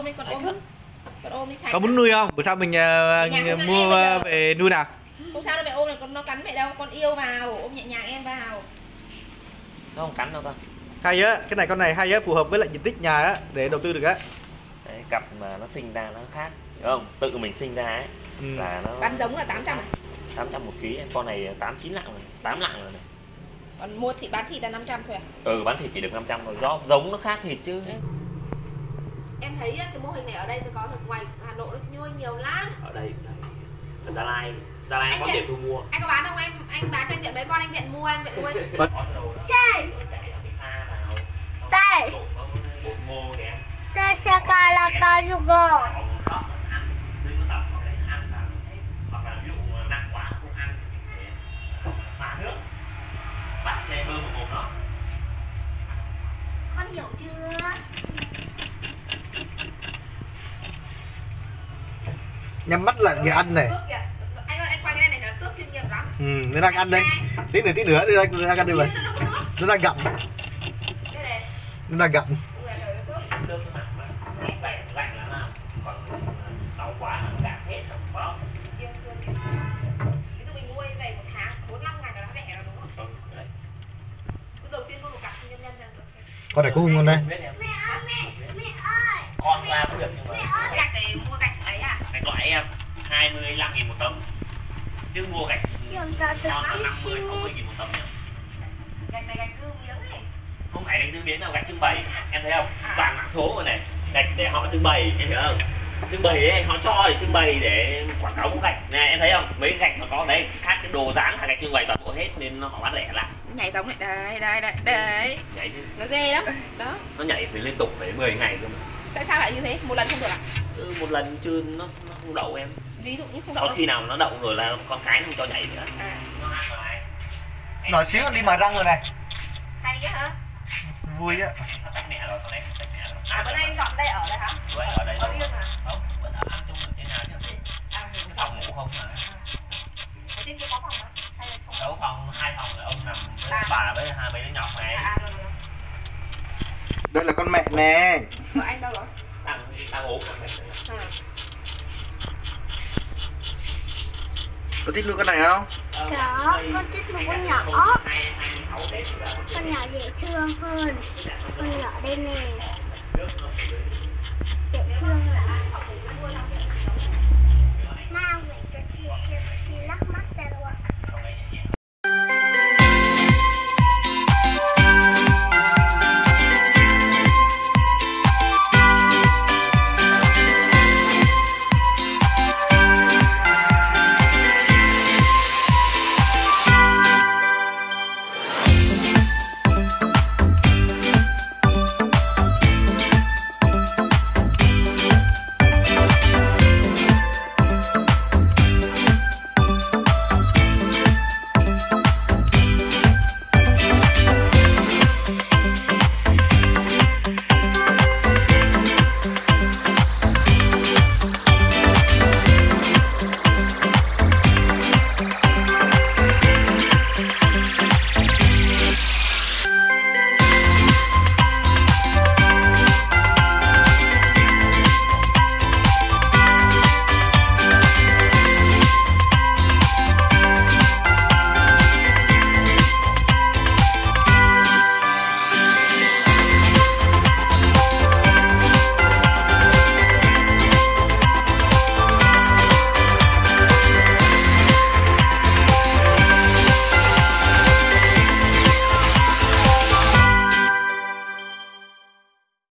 ôm đi, con ôm. Con ôm đi sạch. Có muốn nuôi không? Bữa sau mình mua về nuôi nào? Không sao đâu mẹ ôm là nó cắn mẹ đâu, con yêu vào, ôm nhẹ nhàng em vào. Nó không cắn đâu ta. Hay á, cái này con này hay á, phù hợp với lại diện tích nhà á để đầu tư được á. Đấy, cặp mà nó sinh ra nó khác, hiểu không? Tự mình sinh ra ấy là nó bán giống là 800 à? 800 một ký, con này 89 lạng rồi, 8 lạng rồi này. Còn mua thịt bán thịt là 500 thôi à? Bán thịt chỉ được 500 rồi, do giống nó khác thịt chứ. Em thấy cái mô hình này ở đây mới có được, ngoài Hà Nội nó nhiều lắm. Ở đây ở Gia Lai có tiền thu mua. Anh có bán không em? Anh bán cho anh Viện mấy con anh Viện mua, anh Viện nuôi. Đây. Đây. Đây sẽ là cá juga. Con hiểu chưa? Nhắm mắt là người ăn này. Anh ơi, anh quay cái này là tước chuyên nghiệp lắm. Nó đang ăn đây. Tí nữa nó đang ăn đây vậy. Nó đang gặm. Nó đang gặm. Ví dụ mình nuôi về 1 tháng, 45 ngày là nó đẻ rồi đúng không? Đầu tiên mua một cặp nhân được. Con này có hung con đây. Mẹ ơi. Con ra cũng được nhưng mà Gạch này mua gạch ấy à? gạch loại em 25.000 một tấm. Chứ mua gạch non 50 60.000 một tấm nhá. Gạch này gạch cư miếng này. Không phải gạch cư miếng nào, gạch trưng bày. Em thấy không? Toàn mã số rồi này. Gạch để họ trưng bày, em hiểu không? Trưng bày ấy, họ cho để trưng bày để quảng cáo gạch. Nè em thấy không? Mấy gạch mà có đấy, khác cái đồ dáng là gạch trưng bày toàn bộ hết nên họ bán rẻ lại. Nhảy giống này, đấy. Nhảy chứ. Nó ghê lắm. Đó. Nó nhảy phải liên tục phải 10 ngày cơ mà. Tại sao lại như thế? Một lần không được à? Một lần chưa nó không đậu em. Ví dụ như không đậu. Có khi nào nó đậu rồi là con cái nó không cho nhảy nữa. Nó ăn rồi này. Nói xíu đi mà răng rồi này. Hay á hả? Vui á. Tách mẹ rồi, con đấy tách mẹ rồi. À bữa nay anh dọn đây ở đây hả? Đúng ở đây. Ở Yên à? Không, vẫn ở ăn chung trên nào chứ. Phòng ngủ không mà. Ở trên kia có phòng hả? Hay là không? Đấu phòng, 2 phòng là ông nằm với bà với hai mấy đứa nhóc này. Rồi. Đây là con mẹ nè. Vợ anh đâu rồi? Đang ốm nằm đấy. Có thích nuôi con này không? Đó, con thích một con nhỏ. Con nhỏ dễ thương hơn. Con nhỏ đây nè.